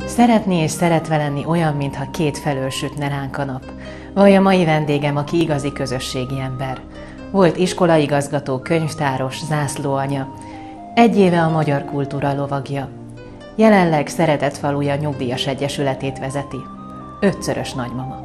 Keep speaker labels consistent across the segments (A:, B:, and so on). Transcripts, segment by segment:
A: Szeretni és szeretve lenni olyan, mintha két felől sütne ránk a nap. Vallja mai vendégem, aki igazi közösségi ember. Volt iskolaigazgató, könyvtáros, zászlóanya. Egy éve a magyar kultúra lovagja. Jelenleg Szeretetfaluja Nyugdíjas Egyesületét vezeti. 5-szörös nagymama.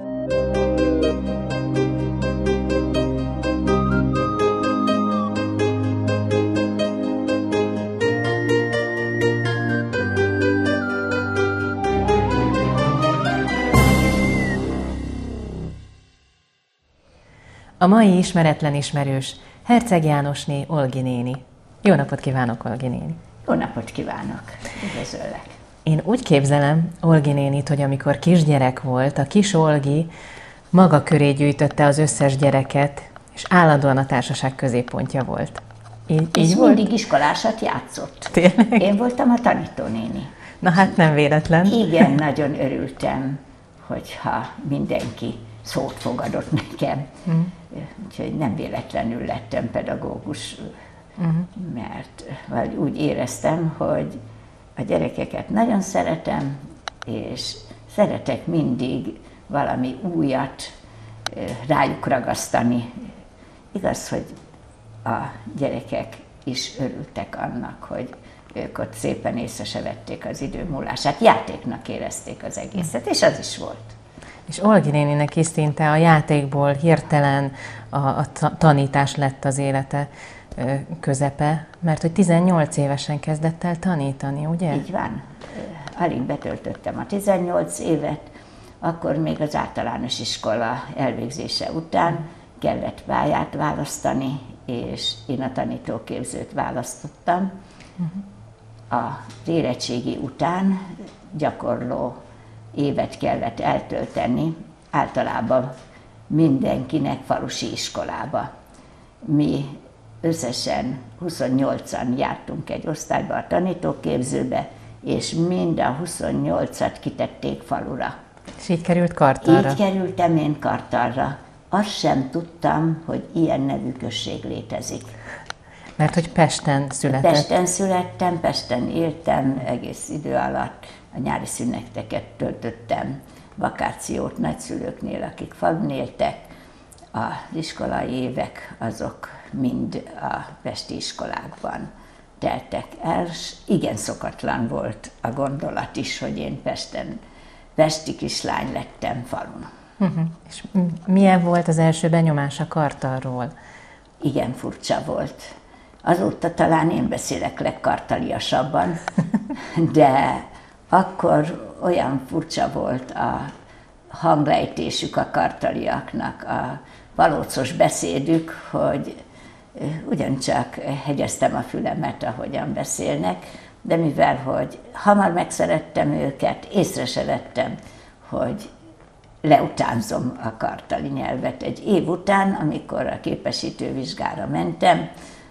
A: A mai ismeretlen ismerős Herceg Jánosné Olgi néni. Jó napot kívánok, Olgi néni!
B: Jó napot kívánok! Üdvözöllek!
A: Én úgy képzelem Olgi nénit, hogy amikor kisgyerek volt, a kis Olgi maga köré gyűjtötte az összes gyereket, és állandóan a társaság középpontja volt.
B: Így volt? Mindig iskolásat játszott.
A: Tényleg?
B: Én voltam a tanítónéni.
A: Na hát nem véletlen.
B: Igen, nagyon örültem, hogyha mindenki szót fogadott nekem. Úgyhogy nem véletlenül lettem pedagógus, mert úgy éreztem, hogy a gyerekeket nagyon szeretem, és szeretek mindig valami újat rájuk ragasztani. Igaz, hogy a gyerekek is örültek annak, hogy ők ott szépen észre se vették az idő múlását. Játéknak érezték az egészet, és az is volt.
A: És Olgi néninek is szinte a játékból hirtelen a tanítás lett az élete közepe, mert hogy 18 évesen kezdett el tanítani, ugye?
B: Így van. Alig betöltöttem a 18 évet, akkor még az általános iskola elvégzése után kellett pályát választani, és én a tanítóképzőt választottam. Az érettségi után gyakorló évet kellett eltölteni, általában mindenkinek falusi iskolába. Mi összesen 28-an jártunk egy osztályba a tanítóképzőbe, és mind a 28-at kitették falura.
A: És így került Kartalra?
B: Így kerültem én Kartalra. Azt sem tudtam, hogy ilyen nevű község létezik.
A: Mert hogy Pesten született?
B: Pesten születtem, Pesten éltem egész idő alatt. A nyári szüneteket töltöttem, vakációt nagyszülőknél, akik falun éltek. Az iskolai évek azok mind a pesti iskolákban teltek el, és igen szokatlan volt a gondolat is, hogy én pesti kislány lettem falun.
A: És milyen volt az első benyomás a Kartalról?
B: Igen furcsa volt. Azóta talán én beszélek legkartaliasabban, de akkor olyan furcsa volt a hanglejtésük a kartaliaknak, a valócos beszédük, hogy ugyancsak hegyeztem a fülemet, ahogyan beszélnek, de mivel, hogy hamar megszerettem őket, észre se vettem, hogy leutánzom a kartali nyelvet. Egy év után, amikor a képesítővizsgára mentem,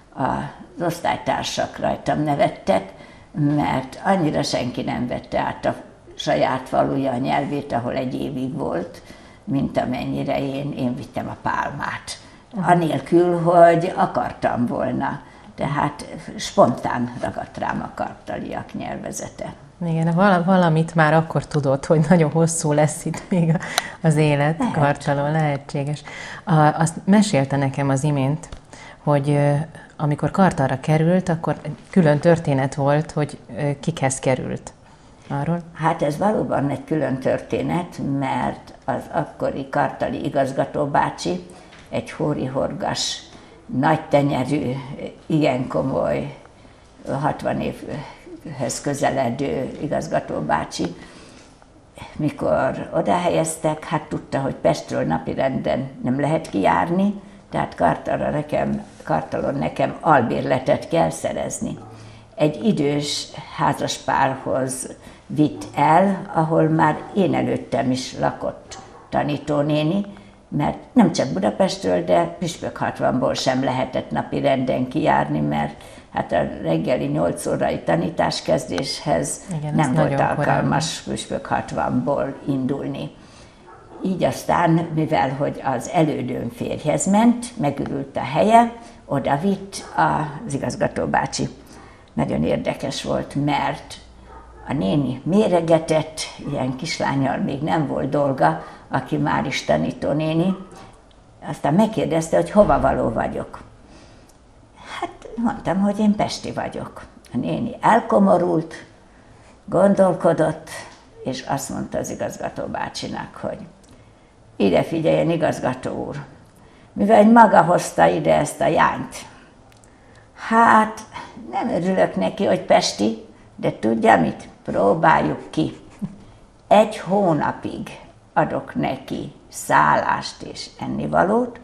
B: az osztálytársak rajtam nevettek, mert annyira senki nem vette át a saját faluja nyelvét, ahol egy évig volt, mint amennyire én vittem a pálmát. Anélkül, hogy akartam volna. Tehát spontán ragadt rám a kartaliak nyelvezete.
A: Igen, valamit már akkor tudod, hogy nagyon hosszú lesz itt még az élet Kartalon, lehetséges. Azt mesélte nekem az imént, hogy amikor Kartalra került, akkor külön történet volt, hogy kikhez került. Arról?
B: Hát ez valóban egy külön történet, mert az akkori kartali igazgató bácsi, egy hóri-horgas, nagy tenyerű, igen komoly, 60 évhez közeledő igazgató bácsi, mikor oda helyeztek, hát tudta, hogy Pestről napirenden nem lehet kijárni, tehát Kartalon nekem albérletet kell szerezni. Egy idős házaspárhoz vitt el, ahol már én előttem is lakott tanítónéni, mert nem csak Budapestről, de Püspökhatvanból sem lehetett napirenden kijárni, mert hát a reggeli 8 órai tanításkezdéshez nem volt alkalmas Püspökhatvanból indulni. Így aztán, mivel hogy az elődőm férjhez ment, megürült a helye, oda vitt az igazgató bácsi. Nagyon érdekes volt, mert A néni méregetett, ilyen kislányal még nem volt dolga, aki már is tanítónéni. Aztán megkérdezte, hogy hova való vagyok. Hát mondtam, hogy én pesti vagyok. A néni elkomorult, gondolkodott, és azt mondta az igazgató bácsinak, hogy ide figyeljen, igazgató úr, mivel maga hozta ide ezt a jányt. Hát nem örülök neki, hogy pesti, de tudja mit? Próbáljuk ki. 1 hónapig adok neki szállást és ennivalót,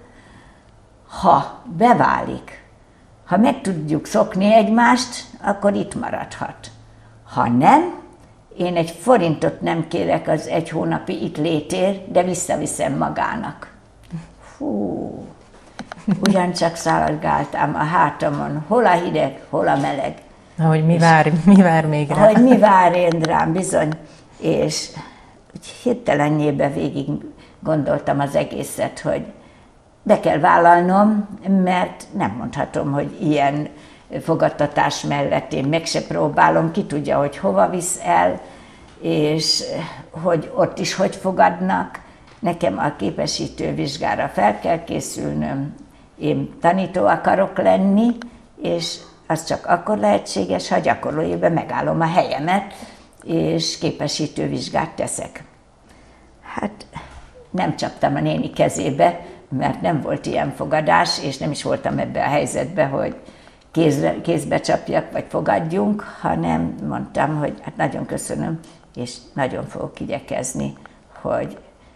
B: ha beválik, ha meg tudjuk szokni egymást, akkor itt maradhat. Ha nem, én 1 forintot nem kérek az 1 hónapi itt létért, de visszaviszem magának. Fú, ugyancsak szaladgáltam a hátamon, hol a hideg, hol a meleg.
A: Hogy mi vár még rá.
B: Hogy mi vár én rám, bizony. És hirtelenjébe végig gondoltam az egészet, hogy be kell vállalnom, mert nem mondhatom, hogy ilyen fogadtatás mellett én meg se próbálom, ki tudja, hogy hova visz el, és hogy ott is hogy fogadnak. Nekem a képesítő vizsgára fel kell készülnöm, én tanító akarok lenni, és az csak akkor lehetséges, ha gyakorlójében megállom a helyemet, és képesítő vizsgát teszek. Hát nem csaptam a néni kezébe, mert nem volt ilyen fogadás, és nem is voltam ebbe a helyzetbe, hogy kézbe csapjak, vagy fogadjunk, hanem mondtam, hogy hát nagyon köszönöm, és nagyon fogok igyekezni, hogy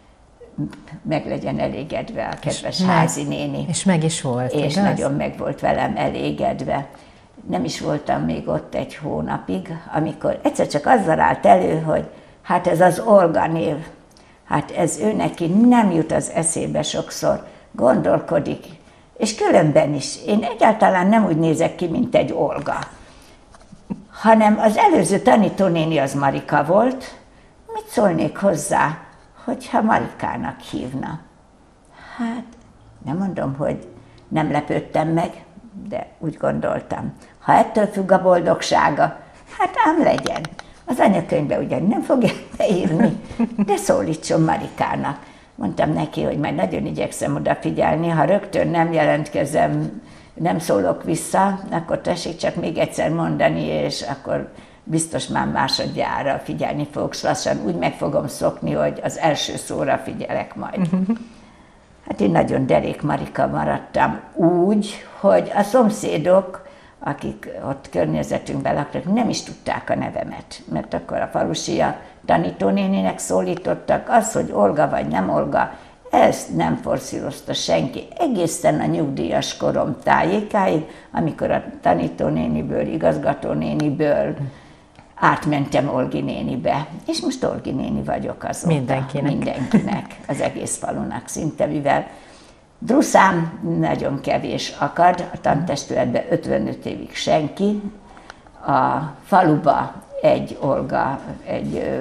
B: meg legyen elégedve a kedves házi néni.
A: És meg is volt,
B: és
A: igaz?
B: Nagyon meg volt velem elégedve. Nem is voltam még ott 1 hónapig, amikor egyszer csak azzal állt elő, hogy hát ez az Olga név, hát ez ő neki nem jut az eszébe sokszor, gondolkodik. És különben is, én egyáltalán nem úgy nézek ki, mint egy Olga, hanem az előző tanítónéni az Marika volt. Mit szólnék hozzá, hogyha Marikának hívna? Hát nem mondom, hogy nem lepődtem meg, de úgy gondoltam, ha ettől függ a boldogsága, hát ám legyen. Az anyakönyvbe ugyan nem fogja beírni, de szólítson Marikának. Mondtam neki, hogy majd nagyon igyekszem odafigyelni, ha rögtön nem jelentkezem, nem szólok vissza, akkor tessék csak még egyszer mondani, és akkor biztos már másodjára figyelni fogok, lassan úgy meg fogom szokni, hogy az első szóra figyelek majd. Hát én nagyon derék Marika maradtam úgy, hogy a szomszédok, akik ott környezetünkben laktak, nem is tudták a nevemet, mert akkor a falusiak tanítónéninek szólítottak, az, hogy Olga vagy nem Olga, ezt nem forszírozta senki, egészen a nyugdíjas korom tájékáig, amikor a tanítónéniből, igazgatónéniből átmentem Olgi nénibe, és most Olgi néni vagyok azóta. Mindenkinek, az egész falunak szinte, mivel druszám nagyon kevés akad, a tantestületben 55 évig senki, a faluba egy Olga, egy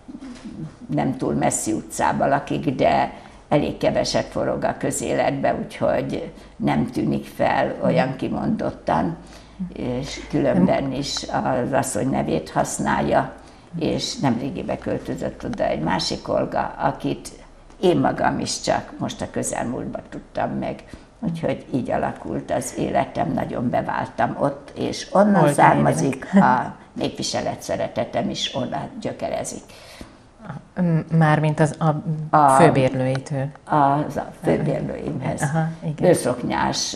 B: nem túl messzi utcába lakik, de elég keveset forog a közéletbe, úgyhogy nem tűnik fel olyan kimondottan, és különben is az asszony nevét használja, és nemrégibe költözött oda egy másik Olga, akit én magam is csak most a közelmúltban tudtam meg. Úgyhogy így alakult az életem, nagyon beváltam ott, és onnan származik a népviselet szeretetem is, onnan gyökerezik.
A: Mármint a főbérlőitől? A
B: főbérlőimhez. Bőrszoknyás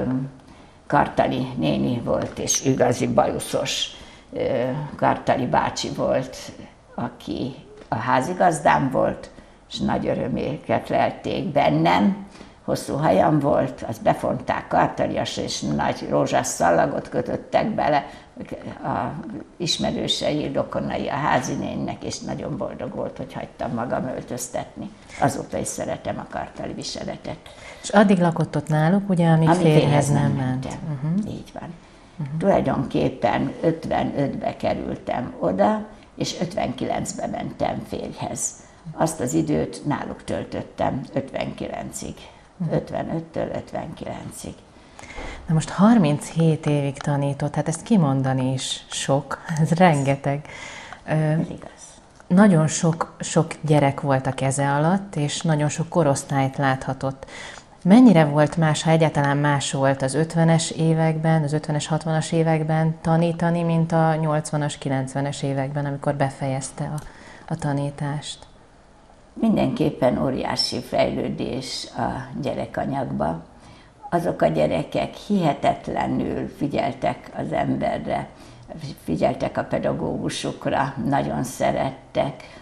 B: Kartali néni volt, és igazi bajuszos Kartali bácsi volt, aki a házigazdám volt, és nagy öröméket lelték bennem. Hosszú hajam volt, azt befonták kartaliasra, és nagy rózsás szallagot kötöttek bele a ismerősei, rokonai a házinénnek, és nagyon boldog volt, hogy hagytam magam öltöztetni. Azóta is szeretem a kartali viseletet.
A: És addig lakott ott náluk, ugye, amíg férjhez nem ment?
B: Így van. Tulajdonképpen 55-be kerültem oda, és 59-be mentem férjhez. Azt az időt náluk töltöttem 59-ig. 55-től 59-ig.
A: Na most 37 évig tanított, hát ezt kimondani is sok, ez rengeteg.
B: Ez igaz.
A: Nagyon sok gyerek volt a keze alatt, és nagyon sok korosztályt láthatott. Mennyire volt más, ha egyáltalán más volt az 50-es években, az 50-es, 60-as években tanítani, mint a 80-as, 90-es években, amikor befejezte a tanítást?
B: Mindenképpen óriási fejlődés a gyerekanyagba. Azok a gyerekek hihetetlenül figyeltek az emberre, figyeltek a pedagógusukra, nagyon szerettek.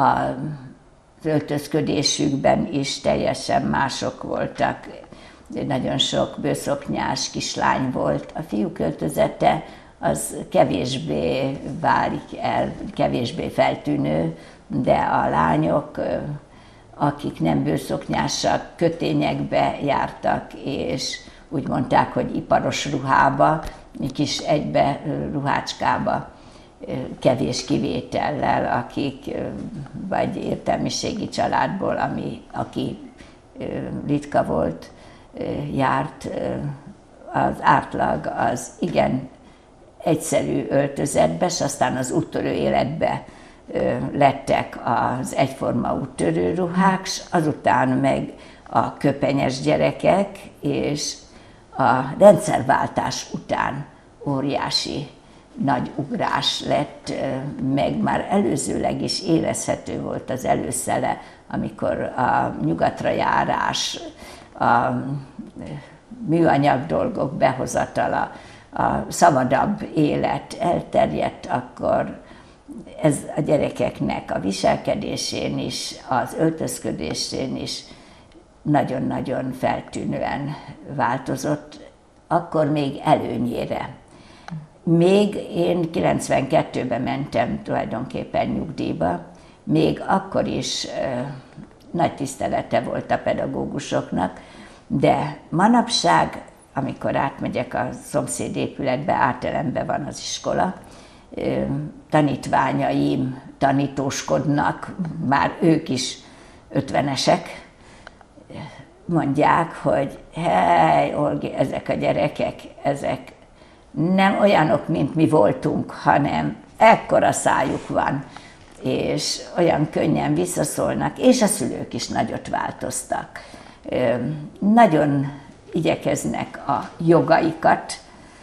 B: Az öltözködésükben is teljesen mások voltak. Nagyon sok bőrszoknyás kislány volt. A fiúk öltözete az kevésbé válik el, kevésbé feltűnő, de a lányok, akik nem bőrszoknyásak, kötényekbe jártak, és úgy mondták, hogy iparos ruhába, kis egybe ruhácskába, kevés kivétellel, akik vagy értelmiségi családból, aki ritka volt, járt. Az átlag az igen egyszerű öltözetbe, és aztán az úttörő életbe lettek az egyforma úttörő ruhák, azután meg a köpenyes gyerekek, és a rendszerváltás után óriási nagy ugrás lett, meg már előzőleg is érezhető volt az előszele, amikor a nyugatra járás, a műanyag dolgok behozatala, a szabadabb élet elterjedt, akkor ez a gyerekeknek a viselkedésén is, az öltözködésén is nagyon-nagyon feltűnően változott, akkor még előnyére. Még én 92-ben mentem tulajdonképpen nyugdíjba, még akkor is nagy tisztelete volt a pedagógusoknak, de manapság, amikor átmegyek a szomszéd épületbe, átelembe van az iskola, tanítványaim tanítóskodnak, már ők is 50-esek, mondják, hogy hely, Olgi, ezek a gyerekek, ezek nem olyanok, mint mi voltunk, hanem ekkora szájuk van, és olyan könnyen visszaszólnak, és a szülők is nagyot változtak. Nagyon igyekeznek a jogaikat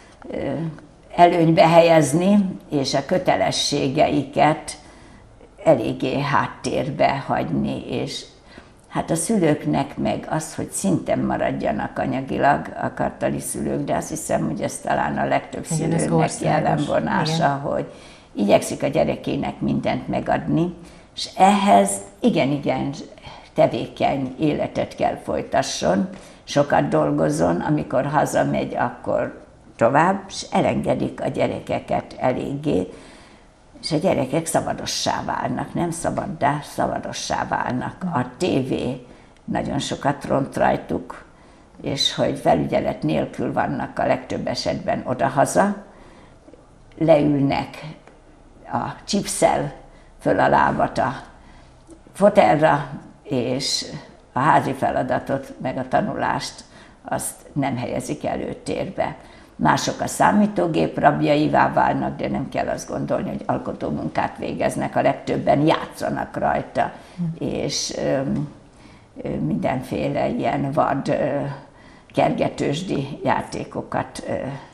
B: előnybe helyezni, és a kötelességeiket eléggé háttérbe hagyni, és hát a szülőknek meg az, hogy szinten maradjanak anyagilag a kartali szülők, de azt hiszem, hogy ez talán a legtöbb szülőnek jellemvonása, hogy igyekszik a gyerekének mindent megadni, és ehhez igen tevékeny életet kell folytasson, sokat dolgozzon, amikor hazamegy, akkor tovább, és elengedik a gyerekeket eléggé, és a gyerekek szabadossá válnak, nem szabaddá, szabadossá válnak. A tévé nagyon sokat ront rajtuk, és hogy felügyelet nélkül vannak a legtöbb esetben odahaza, leülnek a chipszel föl a lábat a fotelra, és a házi feladatot, meg a tanulást azt nem helyezik előtérbe. Mások a számítógép rabjaivá válnak, de nem kell azt gondolni, hogy alkotómunkát végeznek, a legtöbben játszanak rajta, és mindenféle ilyen vad kergetősdi játékokat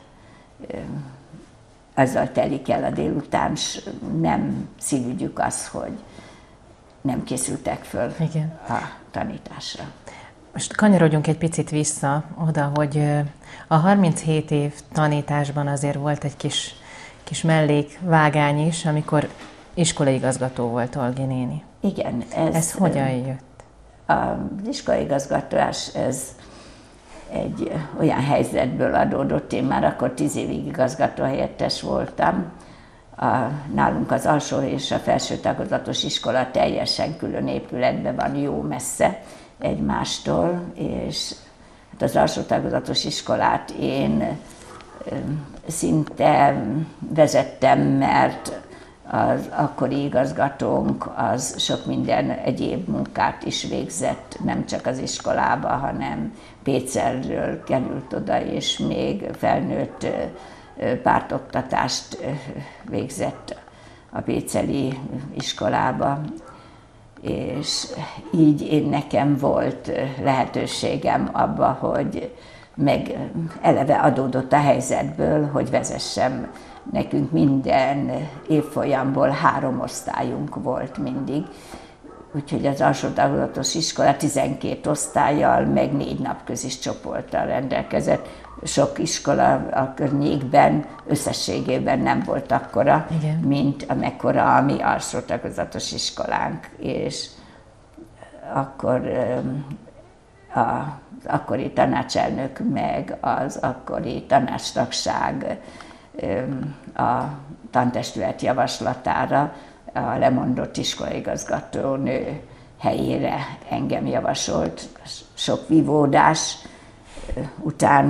B: azzal telik el a délután, és nem szívügyük az, hogy nem készültek föl a tanításra.
A: Most kanyarodjunk egy picit vissza oda, hogy a 37 év tanításban azért volt egy kis mellékvágány is, amikor iskolaigazgató volt Olgi néni.
B: Igen.
A: Ez hogyan jött?
B: Az iskolaigazgatás ez egy olyan helyzetből adódott, én már akkor 10 évig igazgatóhelyettes voltam. Nálunk az alsó és a felső tagozatos iskola teljesen külön épületben van, jó messze egymástól, és hát az alsó tagozatos iskolát én szinte vezettem, mert az akkori igazgatónk az sok minden egyéb munkát is végzett, nem csak az iskolába, hanem Pécelről került oda, és még felnőtt pártoktatást végzett a Péceli iskolába, és így nekem volt lehetőségem abba, hogy meg eleve adódott a helyzetből, hogy vezessem. Nekünk minden évfolyamból 3 osztályunk volt mindig, úgyhogy az alsó tagozatos iskola 12 osztállyal, meg 4 napközis csoporttal rendelkezett. Sok iskola a környékben összességében nem volt akkora, igen, mint amekkora a mi alsó tagozatos iskolánk. És akkor az akkori tanácselnök meg az akkori tanácstagság a tantestület javaslatára a lemondott iskolaigazgatónő helyére engem javasolt. Sok vívódás után.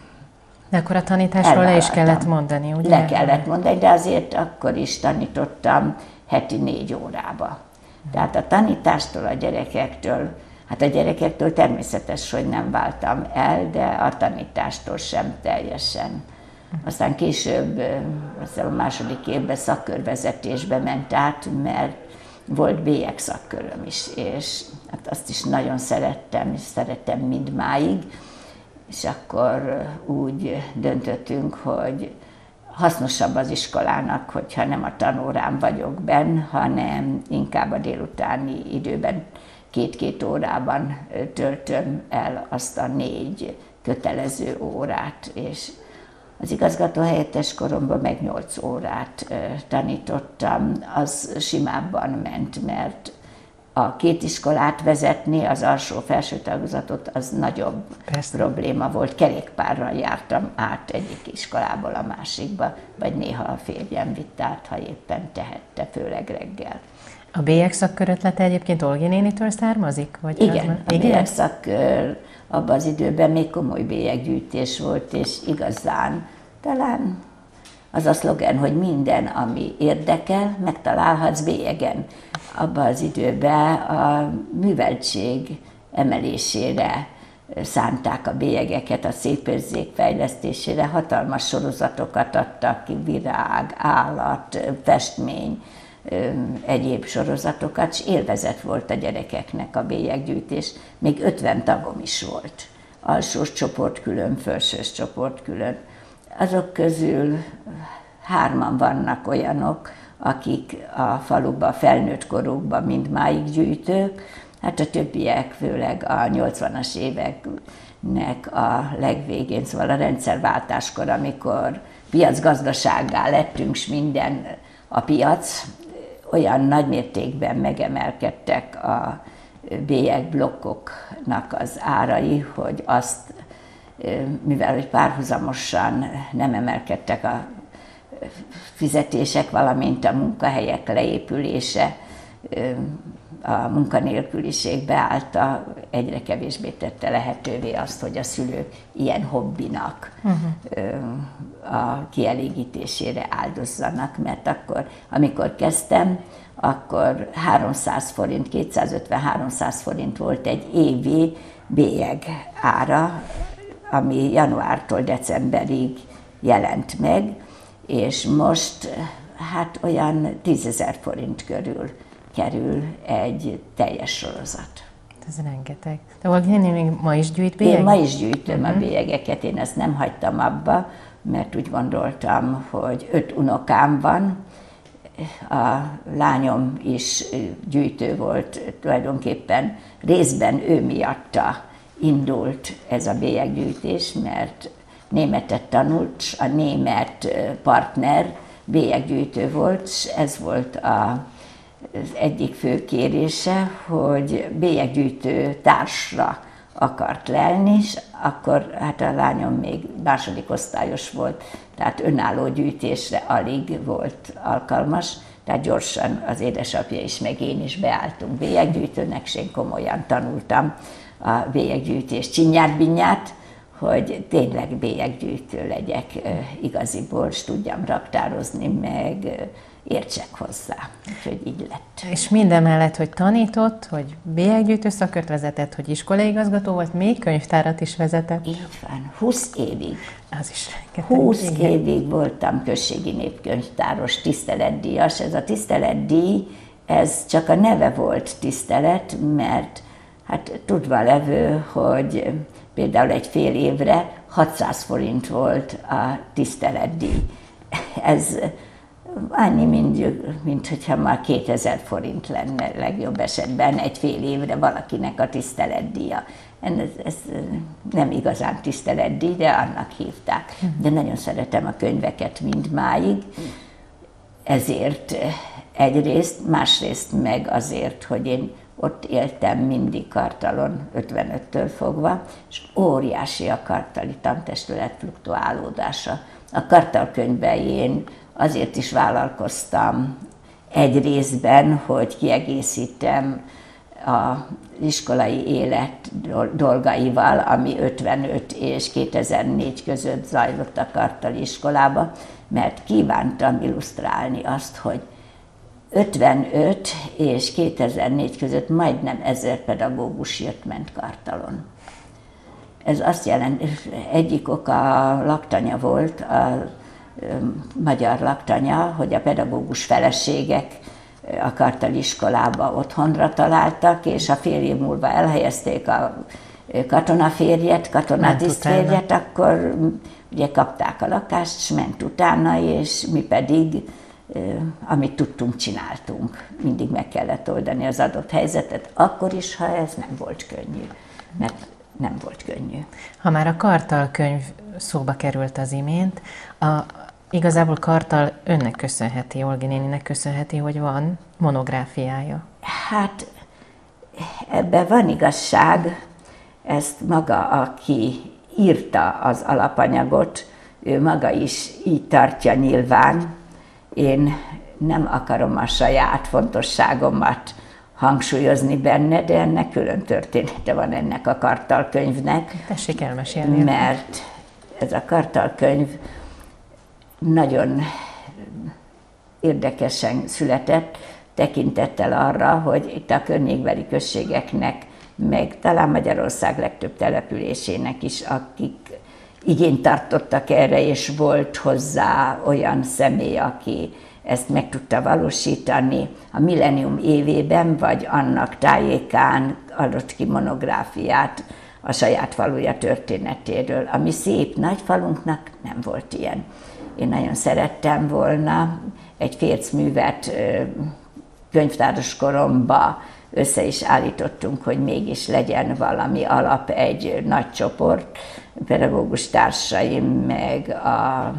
A: De akkor a tanításról le is kellett mondani, ugye?
B: Le kellett mondani, de azért akkor is tanítottam heti 4 órába. Tehát a tanítástól, a gyerekektől, hát a gyerekektől természetes, hogy nem váltam el, de a tanítástól sem teljesen. Aztán később, a második évben szakkörvezetésbe ment át, mert volt bélyeg szakköröm is, és hát azt is nagyon szerettem, és szerettem mindmáig, és akkor úgy döntöttünk, hogy hasznosabb az iskolának, hogyha nem a tanórán vagyok benn, hanem inkább a délutáni időben 2-2 órában töltöm el azt a 4 kötelező órát, és az igazgatóhelyettes koromban meg 8 órát tanítottam, az simábban ment, mert a 2 iskolát vezetni, az alsó-felső tagozatot, az nagyobb probléma volt. Kerékpárral jártam át egyik iskolából a másikba, vagy néha a férjem vitt át, ha éppen tehette, főleg reggel.
A: A bélyeg szakkör ötlete egyébként Olgi nénitől származik? Vagy
B: igen, a bélyeg szakkör abban az időben még komoly bélyeggyűjtés volt, és igazán talán az a szlogen, hogy minden, ami érdekel, megtalálhatsz bélyegen. Abban az időben a műveltség emelésére szánták a bélyegeket, a szépérzék fejlesztésére, hatalmas sorozatokat adtak ki, virág, állat, festmény, egyéb sorozatokat, és élvezet volt a gyerekeknek a bélyeggyűjtés. Még 50 tagom is volt. Alsós csoport külön, felsős csoport külön. Azok közül 3-an vannak olyanok, akik a faluban, felnőtt korukban mindmáig gyűjtők, hát a többiek, főleg a 80-as éveknek a legvégén, szóval a rendszerváltáskor, amikor piacgazdasággá lettünk, s minden a piac, olyan nagymértékben megemelkedtek a bélyegblokkoknak az árai, hogy azt, mivel hogy párhuzamosan nem emelkedtek a fizetések, valamint a munkahelyek leépülése, a munkanélküliség beállta, egyre kevésbé tette lehetővé azt, hogy a szülők ilyen hobbinak a kielégítésére áldozzanak, mert akkor, amikor kezdtem, akkor 300 forint, 250-300 forint volt egy évi bélyeg ára, ami januártól decemberig jelent meg, és most hát olyan 10 000 forint körül kerül egy teljes sorozat.
A: Ez rengeteg. De Olgi néni még ma is gyűjt bélyeget?
B: Én ma is gyűjtöm a bélyegeket, én ezt nem hagytam abba, mert úgy gondoltam, hogy 5 unokám van, a lányom is gyűjtő volt, tulajdonképpen részben ő miatta indult ez a bélyeggyűjtés, mert németet tanult, a német partner bélyeggyűjtő volt, és ez volt az egyik fő kérése, hogy bélyeggyűjtő társra akart lelni, és akkor hát a lányom még második osztályos volt, tehát önálló gyűjtésre alig volt alkalmas, tehát gyorsan az édesapja is, meg én is beálltunk bélyeggyűjtőnek, és én komolyan tanultam a bélyeggyűjtés csinyát-binyát, hogy tényleg bélyeggyűjtő legyek igaziból, és tudjam raktározni, meg értsek hozzá. Úgyhogy így lett.
A: És mindemellett, hogy tanított, hogy bélyeggyűjtő szakört vezetett, hogy iskolai-igazgató volt, még könyvtárat is vezetett.
B: Így van, 20 évig.
A: Az is rengeteg.
B: 20 évig voltam községi népkönyvtáros, tiszteletdíjas. Ez a tiszteletdíj, ez csak a neve volt tisztelet, mert hát tudva levő, hogy például egy fél évre 600 forint volt a tiszteletdíj. Ez annyi, mint hogyha már 2000 forint lenne legjobb esetben egy fél évre valakinek a tiszteletdíja. Ez nem igazán tiszteletdíj, de annak hívták. De nagyon szeretem a könyveket mindmáig, ezért egyrészt, másrészt meg azért, hogy én ott éltem mindig Kartalon, 55-től fogva, és óriási a kartali tantestület fluktuálódása. A Kartal könyvein azért is vállalkoztam egy részben, hogy kiegészítem az iskolai élet dolgaival, ami 55 és 2004 között zajlott a kartali iskolába, mert kívántam illusztrálni azt, hogy 55 és 2004 között majdnem 1000 pedagógus jött-ment Kartalon. Ez azt jelenti, egyik oka a laktanya volt, a magyar laktanya, hogy a pedagógus feleségek a kartali iskolába otthonra találtak, és a fél év múlva elhelyezték a katonaférjet, katonatisztférjet, akkor ugye kapták a lakást, és ment utána, és mi pedig, amit tudtunk, csináltunk. Mindig meg kellett oldani az adott helyzetet, akkor is, ha ez nem volt könnyű, mert nem volt könnyű.
A: Ha már a Kartal könyv szóba került az imént, igazából Kartal önnek köszönheti, Olgi néninek köszönheti, hogy van monográfiája.
B: Hát ebben van igazság, ezt maga, aki írta az alapanyagot, ő maga is így tartja nyilván. Én nem akarom a saját fontosságomat hangsúlyozni benne, de ennek külön története van ennek a Kartal könyvnek.
A: Tessék elmesélni.
B: Mert ez a Kartal könyv nagyon érdekesen született, tekintettel arra, hogy itt a környékbeli községeknek, meg talán Magyarország legtöbb településének is, akik igényt tartottak erre, és volt hozzá olyan személy, aki ezt meg tudta valósítani, a millennium évében, vagy annak tájékán adott ki monográfiát a saját faluja történetéről. A mi szép nagy falunknak nem volt ilyen. Én nagyon szerettem volna egy fércművet könyvtáros koromba össze is állítottunk, hogy mégis legyen valami alap, egy nagy csoport, pedagógus társaim, meg a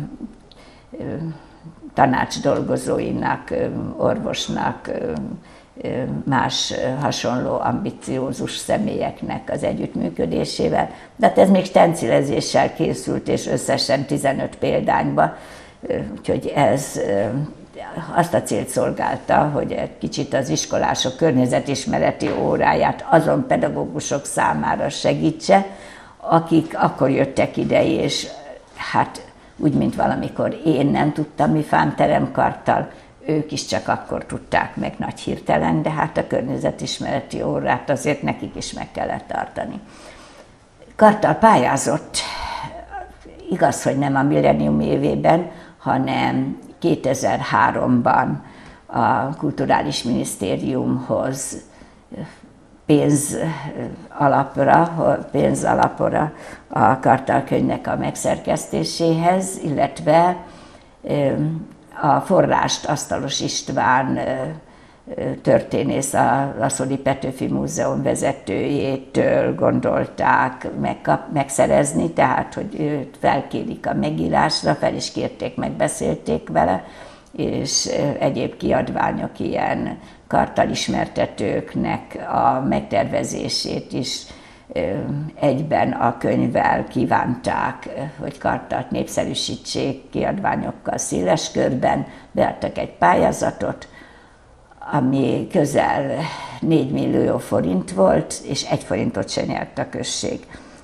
B: tanács dolgozóinak, orvosnak, más hasonló ambiciózus személyeknek az együttműködésével. De hát ez még stencilezéssel készült, és összesen 15 példányba, úgyhogy ez azt a célt szolgálta, hogy egy kicsit az iskolások környezetismereti óráját azon pedagógusok számára segítse, akik akkor jöttek ide, és hát úgy, mint valamikor én nem tudtam mi fánteremkarttal, ők is csak akkor tudták meg nagy hirtelen, de hát a környezetismereti órát azért nekik is meg kellett tartani. Kartal pályázott, igaz, hogy nem a millennium évében, hanem 2003-ban a Kulturális Minisztériumhoz pénzalapra a Kartal könyvnek a megszerkesztéséhez, illetve a forrást Asztalos István történész, a Laszoli Petőfi Múzeum vezetőjétől gondolták megszerezni, tehát hogy őt felkérik a megírásra, fel is kérték, megbeszélték vele, és egyéb kiadványok, ilyen kartalismertetőknek a megtervezését is egyben a könyvvel kívánták, hogy Kartalt népszerűsítsék kiadványokkal széles körben, beadtak egy pályázatot, ami közel 4 millió forint volt, és 1 forintot se nyert a község.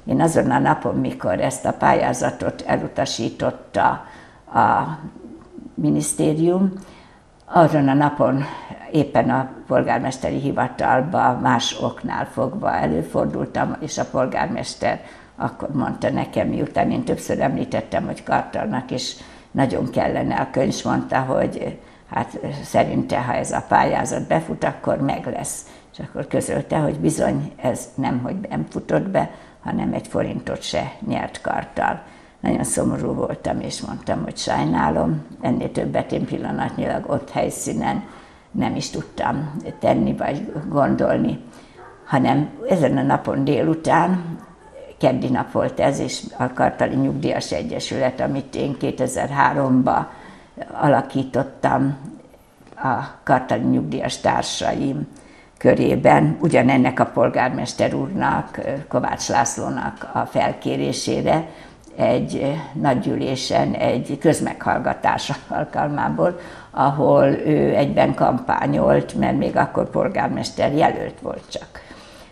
B: Én azon a napon, mikor ezt a pályázatot elutasította a minisztérium, azon a napon éppen a polgármesteri hivatalba más oknál fogva előfordultam, és a polgármester akkor mondta nekem, miután én többször említettem, hogy Kartalnak is nagyon kellene a könyv, mondta, hogy hát szerinte, ha ez a pályázat befut, akkor meg lesz. És akkor közölte, hogy bizony ez hogy nem futott be, hanem egy forintot se nyert Kartal. Nagyon szomorú voltam, és mondtam, hogy sajnálom. Ennél többet én pillanatnyilag ott helyszínen nem is tudtam tenni vagy gondolni, hanem ezen a napon délután, keddi nap volt ez, és a Kartali Nyugdíjas Egyesület, amit én 2003-ban alakítottam a Kartali nyugdíjas társaim körében, ugyanennek a polgármester úrnak, Kovács Lászlónak a felkérésére egy nagygyűlésen, egy közmeghallgatás alkalmából, ahol ő egyben kampányolt, mert még akkor polgármester jelölt volt csak.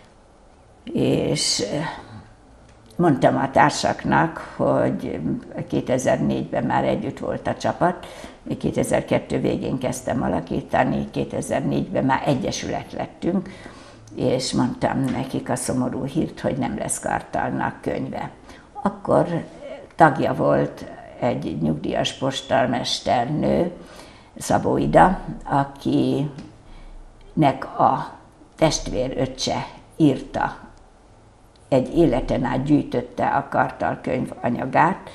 B: És mondtam a társaknak, hogy 2004-ben már együtt volt a csapat, 2002 végén kezdtem alakítani, 2004-ben már egyesület lettünk, és mondtam nekik a szomorú hírt, hogy nem lesz Kartalnak könyve. Akkor tagja volt egy nyugdíjas postalmesternő, Szabó Ida, akinek a testvéröccse írta, egy életen át gyűjtötte a Kartal könyv anyagát.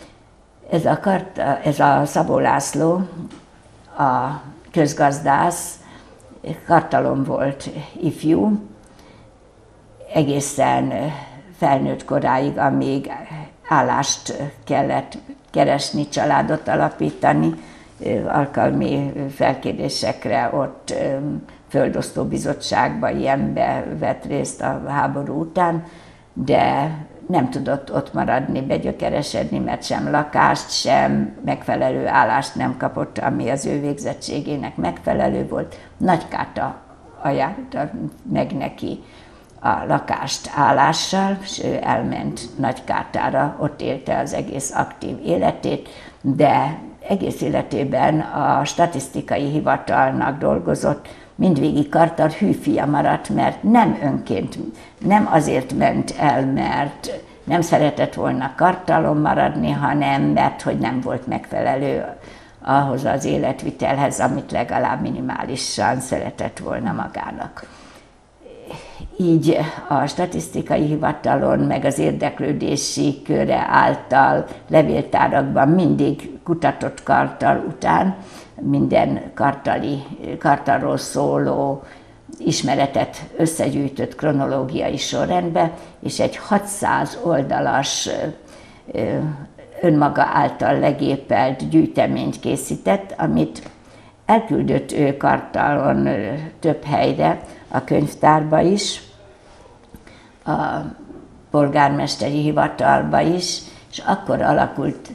B: Ez a Szabó László, a közgazdász, Kartalon volt ifjú, egészen felnőtt koráig, amíg állást kellett keresni, családot alapítani, alkalmi felkérésekre ott földosztó bizottságba, ilyenbe vett részt a háború után, de nem tudott ott maradni, begyökeresedni, mert sem lakást, sem megfelelő állást nem kapott, ami az ő végzettségének megfelelő volt. Nagykáta ajánlotta meg neki a lakást állással, és ő elment Nagykátára, ott élte az egész aktív életét, de egész életében a statisztikai hivatalnak dolgozott, mindvégig Kartal hűfia maradt, mert nem önként, nem azért ment el, mert nem szeretett volna Kartalon maradni, hanem mert hogy nem volt megfelelő ahhoz az életvitelhez, amit legalább minimálisan szeretett volna magának. Így a statisztikai hivatalon, meg az érdeklődési köre által levéltárakban mindig kutatott Kartal után, minden Kartalról szóló ismeretet összegyűjtött kronológiai sorrendbe, és egy 600 oldalas önmaga által legépelt gyűjteményt készített, amit elküldött ő Kartalon több helyre, a könyvtárba is, a polgármesteri hivatalba is, és akkor alakult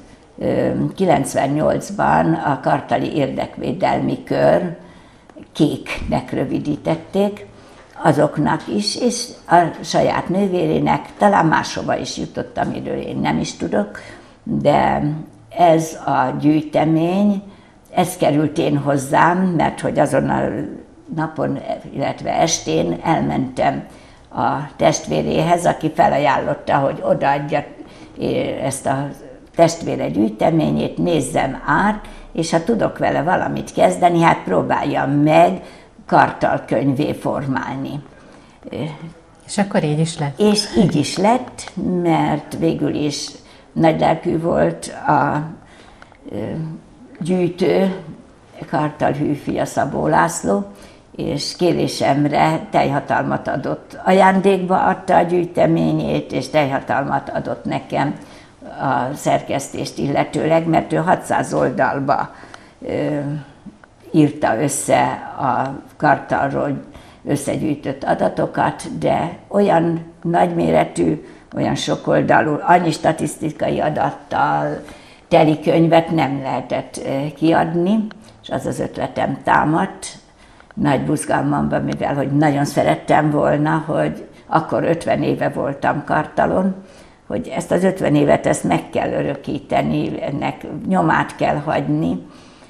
B: 98-ban a Kartali Érdekvédelmi Kör, KÉK-nek rövidítették, azoknak is, és a saját nővérének, talán máshova is jutott, amiről én nem is tudok, de ez a gyűjtemény, ez került én hozzám, mert hogy azon a napon, illetve estén elmentem a testvéréhez, aki felajánlotta, hogy odaadja ezt a testvére gyűjteményét, nézzem át, és ha tudok vele valamit kezdeni, hát próbáljam meg Kartal könyvé formálni.
A: És akkor így is lett?
B: És így is lett, mert végül is nagylelkű volt a gyűjtő, Kartal hűfia Szabó László, és kérésemre teljhatalmat adott, ajándékba adta a gyűjteményét, és teljhatalmat adott nekem a szerkesztést illetőleg, mert ő 600 oldalba írta össze a Kartalról összegyűjtött adatokat, de olyan nagyméretű, olyan sokoldalú, annyi statisztikai adattal teli könyvet nem lehetett kiadni, és az az ötletem támadt, nagy buzgalmamban, mivel hogy nagyon szerettem volna, hogy akkor 50 éve voltam Kartalon, hogy ezt az 50 évet ezt meg kell örökíteni, ennek nyomát kell hagyni.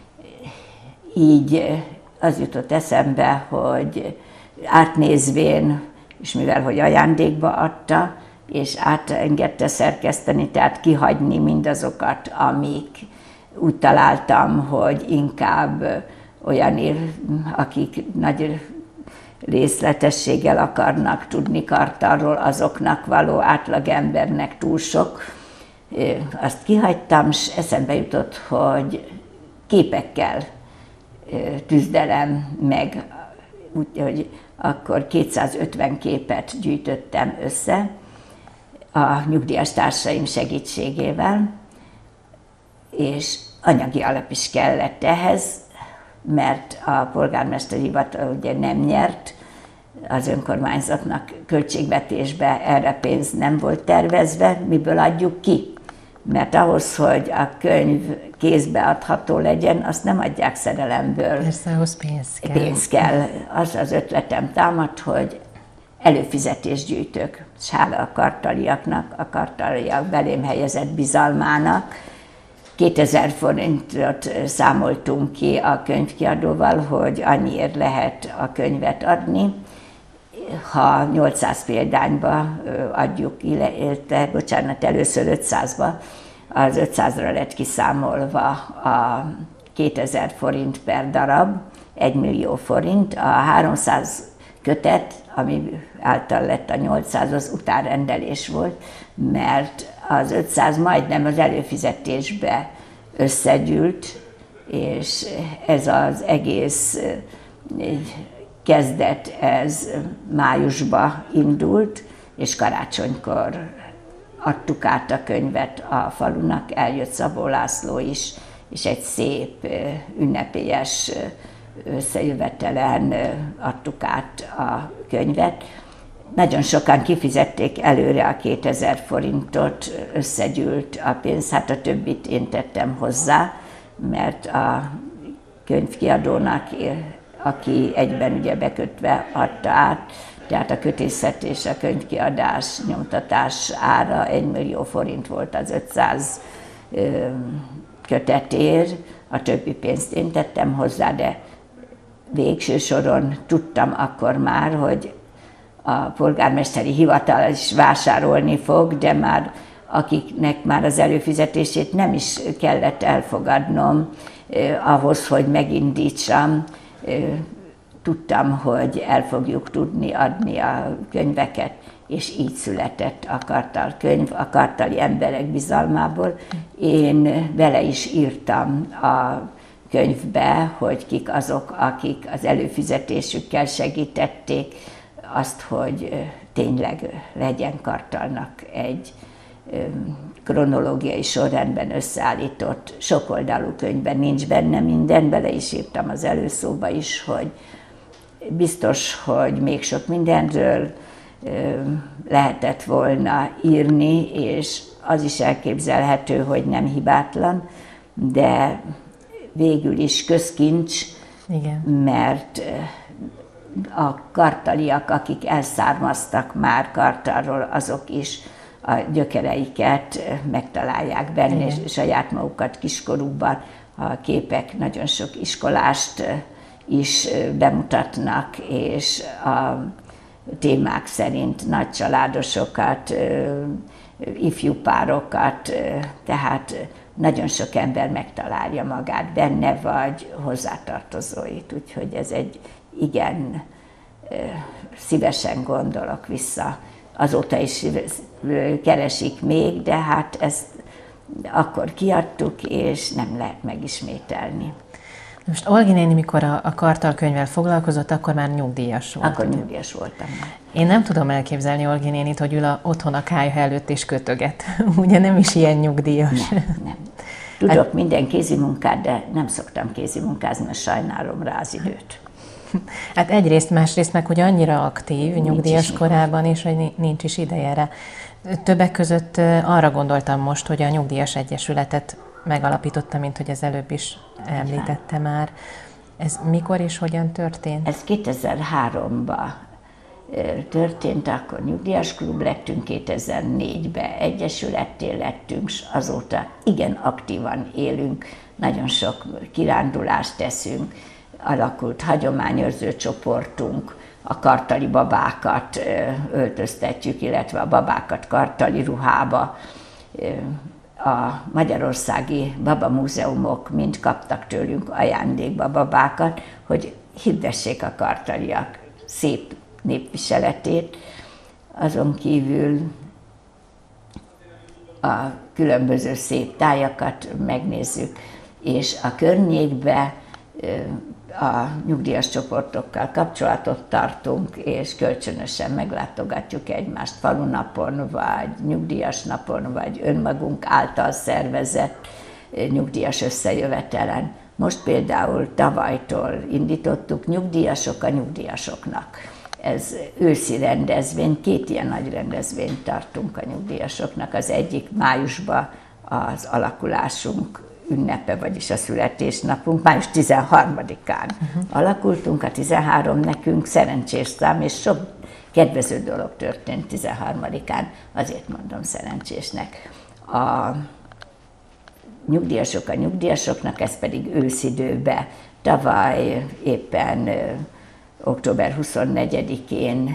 B: Így az jutott eszembe, hogy átnézvén, és mivel hogy ajándékba adta, és átengedte szerkeszteni, tehát kihagyni mindazokat, amik úgy találtam, hogy inkább olyan, akik nagy részletességgel akarnak tudni Kartalról, azoknak való átlagembernek túl sok. Azt kihagytam, és eszembe jutott, hogy képekkel tüzdelem meg, úgyhogy akkor 250 képet gyűjtöttem össze a nyugdíjas társaim segítségével, és anyagi alap is kellett ehhez, mert a polgármesteri hivatal ugye nem nyert, az önkormányzatnak költségvetésbe erre pénz nem volt tervezve, miből adjuk ki? Mert ahhoz, hogy a könyv kézbe adható legyen, azt nem adják szerelemből.
A: Persze, ahhoz pénz kell.
B: Pénz kell. Az az ötletem támadt, hogy előfizetést gyűjtök. És hála a kartaliaknak, a kartaliak belém helyezett bizalmának. 2000 forintot számoltunk ki a könyvkiadóval, hogy annyiért lehet a könyvet adni. Ha 800 példányba adjuk ki, először 500-ba, az 500-ra lett kiszámolva a 2000 forint per darab, 1 millió forint, a 300 kötet, ami által lett a 800, az utánrendelés volt, mert az 500 majdnem az előfizetésbe összegyűlt, és ez az egész kezdet, ez májusba indult, és karácsonykor adtuk át a könyvet a falunak, eljött Szabó László is, és egy szép ünnepélyes összejövetelen adtuk át a könyvet. Nagyon sokan kifizették előre a 2000 forintot, összegyűlt a pénz, hát a többit én tettem hozzá, mert a könyvkiadónak, aki egyben ugye bekötve adta át, tehát a kötészet és a könyvkiadás, nyomtatás ára 1 millió forint volt az 500 kötetért, a többi pénzt én tettem hozzá, de végső soron tudtam akkor már, hogy a polgármesteri hivatal is vásárolni fog, de már akiknek már az előfizetését nem is kellett elfogadnom ahhoz, hogy megindítsam. Tudtam, hogy el fogjuk tudni adni a könyveket, és így született a Kartal könyv, a kartali emberek bizalmából. Én bele is írtam a könyvbe, hogy kik azok, akik az előfizetésükkel segítették azt, hogy tényleg legyen Kartalnak egy kronológiai sorrendben összeállított, sokoldalú könyvben nincs benne minden, bele is írtam az előszóba is, hogy biztos, hogy még sok mindenről lehetett volna írni, és az is elképzelhető, hogy nem hibátlan, de végül is közkincs,
A: igen,
B: mert a kartaliak, akik elszármaztak már Kartalról, azok is a gyökereiket megtalálják benne, és saját magukat kiskorúban. A képek nagyon sok iskolást is bemutatnak, és a témák szerint nagycsaládosokat, ifjú párokat, tehát nagyon sok ember megtalálja magát benne, vagy hozzátartozóit, úgyhogy ez egy igen szívesen gondolok vissza. Azóta is keresik még, de hát ezt akkor kiadtuk, és nem lehet megismételni.
A: Most Olgi néni, mikor a Kartal könyvvel foglalkozott, akkor már nyugdíjas volt.
B: Akkor nyugdíjas voltam már.
A: Én nem tudom elképzelni Olgi nénit, hogy ül otthon a kályha előtt és kötöget. Ugye nem is ilyen nyugdíjas.
B: Nem. Tudok minden kézimunkát, de nem szoktam kézimunkázni, mert sajnálom rá az időt.
A: Hát egyrészt, másrészt meg, hogy annyira aktív nyugdíjas korában, és hogy nincs is ideje rá. Többek között arra gondoltam most, hogy a Nyugdíjas Egyesületet megalapította, mint hogy az előbb is említette már. Ez mikor és hogyan történt?
B: Ez 2003-ban történt, akkor nyugdíjas klub lettünk, 2004-ben egyesületté lettünk, és azóta igen aktívan élünk, nagyon sok kirándulást teszünk, alakult hagyományőrző csoportunk, a kartali babákat öltöztetjük, illetve a babákat kartali ruhába. A magyarországi babamúzeumok mind kaptak tőlünk ajándékba babákat, hogy hirdessék a kartaliak szép népviseletét. Azon kívül a különböző szép tájakat megnézzük, és a környékbe a nyugdíjas csoportokkal kapcsolatot tartunk, és kölcsönösen meglátogatjuk egymást falunapon, vagy nyugdíjas napon, vagy önmagunk által szervezett nyugdíjas összejövetelen. Most például tavalytól indítottuk Nyugdíjasok a nyugdíjasoknak. Ez őszi rendezvény, 2 ilyen nagy rendezvényt tartunk a nyugdíjasoknak. Az egyik májusban az alakulásunk ünnepe, vagyis a születésnapunk, május 13-án alakultunk, a 13 nekünk szerencsés szám, és sok kedvező dolog történt 13-án, azért mondom szerencsésnek. A Nyugdíjasok a nyugdíjasoknak, ez pedig őszidőben, tavaly éppen október 24-én,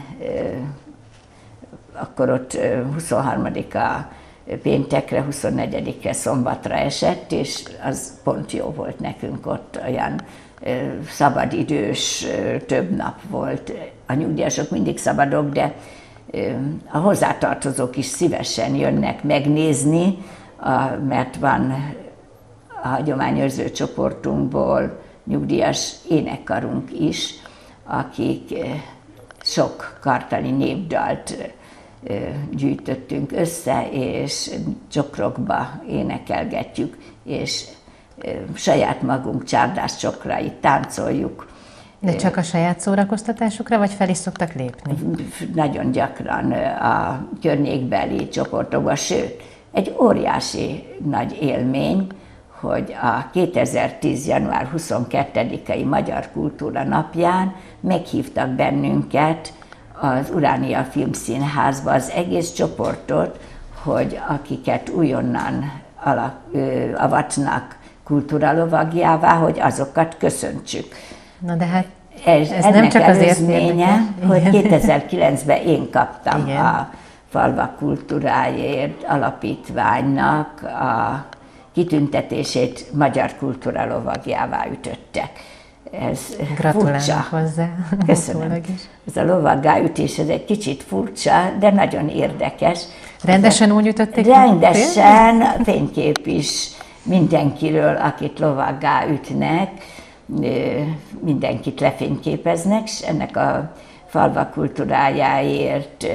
B: akkor ott 23-a péntekre, 24-e szombatra esett, és az pont jó volt nekünk, ott olyan szabadidős több nap volt. A nyugdíjasok mindig szabadok, de a hozzátartozók is szívesen jönnek megnézni, mert van a hagyományőrző csoportunkból nyugdíjas énekkarunk is, akik sok kartali népdalt gyűjtöttünk össze, és csokrokba énekelgetjük, és saját magunk csárdás csokrait táncoljuk.
A: De csak a saját szórakoztatásukra, vagy fel is szoktak lépni?
B: Nagyon gyakran a környékbeli csoportokban, sőt, egy óriási nagy élmény, hogy a 2010. január 22-i Magyar Kultúra Napján meghívtak bennünket az Uránia Filmszínházba, az egész csoportot, hogy akiket újonnan avatnak kultúralovagjává, hogy azokat köszöntsük.
A: Na de hát ez nem csak azért
B: érdekes, hogy 2009-ben én kaptam a Falvak Kultúráért Alapítványnak a kitüntetését magyar kultúralovagjává ütöttek. Ez furcsa.
A: Hozzá.
B: Köszönöm. Ez a lovaggáütés, ez egy kicsit furcsa, de nagyon érdekes.
A: Rendesen úgy ütötték?
B: Rendesen, fénykép is mindenkiről, akit lovaggá ütnek, mindenkit lefényképeznek, és ennek a Falvak Kultúrájáért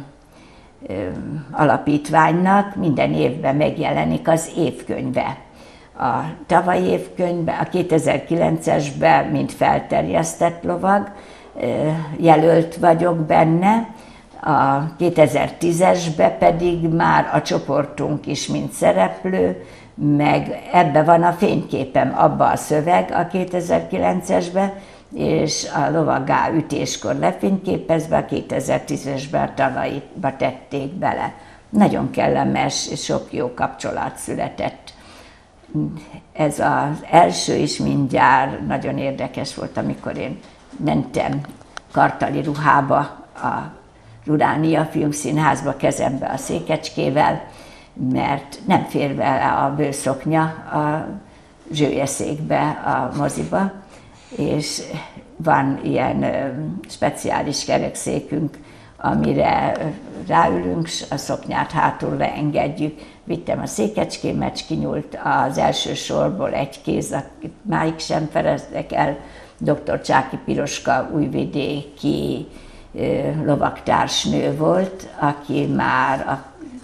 B: alapítványnak minden évben megjelenik az évkönyve. A tavalyi évkönyvben, a 2009-esben, mint felterjesztett lovag, jelölt vagyok benne, a 2010-esben pedig már a csoportunk is, mint szereplő, meg ebbe van a fényképem, abba a szöveg a 2009-esben, és a lovaggá ütéskor lefényképezve, a 2010-esben a tavalyiba tették bele. Nagyon kellemes, és sok jó kapcsolat született. Ez az első is mindjárt nagyon érdekes volt, amikor én mentem kartali ruhába a Uránia Filmszínházba kezembe a székecskével, mert nem fér vele a bőrszoknya a zsőjeszékbe, a moziba, és van ilyen speciális kerekszékünk, amire ráülünk, s a szoknyát hátul leengedjük. Vittem a székecskémet, s kinyúlt az első sorból egy kéz, akit máig sem felejtek el, dr. Csáky Piroska újvidéki lovagtársnő volt, aki már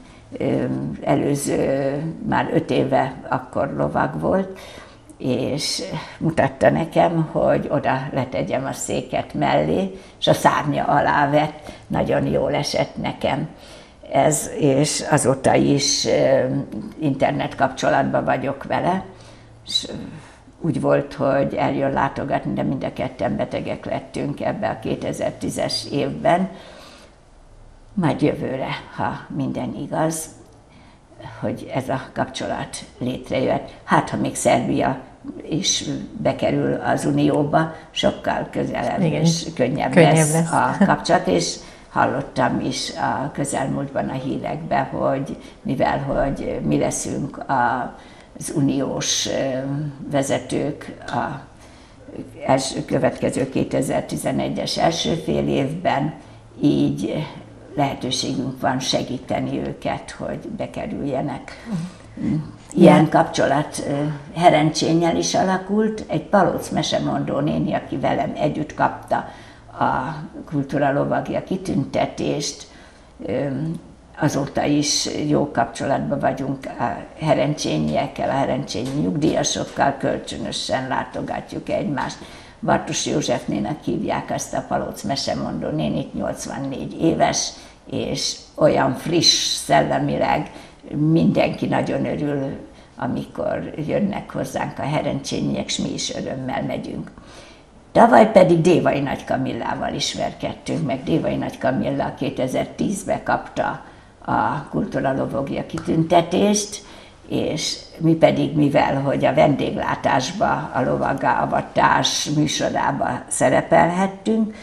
B: már 5 éve akkor lovag volt, és mutatta nekem, hogy oda letegyem a széket mellé, és a szárnya alá vett, nagyon jól esett nekem ez, és azóta is internet kapcsolatban vagyok vele, és úgy volt, hogy eljön látogatni, de mind a ketten betegek lettünk ebbe a 2010-es évben. Majd jövőre, ha minden igaz, hogy ez a kapcsolat létrejött. Hát, ha még Szerbia is bekerül az Unióba, sokkal közelebb és könnyebb lesz a kapcsolat, és hallottam is a közelmúltban a hírekben, hogy mivel hogy mi leszünk az uniós vezetők a következő 2011-es első fél évben, így lehetőségünk van segíteni őket, hogy bekerüljenek. Ilyen kapcsolat Herencsényel is alakult. Egy Palóc mesemondó néni, aki velem együtt kapta a Kultúra Lovagja kitüntetést, azóta is jó kapcsolatban vagyunk a herencsényiekkel, a herencsényi nyugdíjasokkal, kölcsönösen látogatjuk egymást. Bartus Józsefnének hívják azt a Palóc mesemondó nénit, 84 éves, és olyan friss szellemileg, mindenki nagyon örül, amikor jönnek hozzánk a herencsényiek, és mi is örömmel megyünk. Tavaly pedig Dévai Nagy Kamillával ismerkedtünk meg. Dévai Nagy Kamilla 2010-ben kapta a Kultúra Lovagja kitüntetést, és mi pedig, mivel hogy a vendéglátásba, a lovagávatás műsorába szerepelhettünk,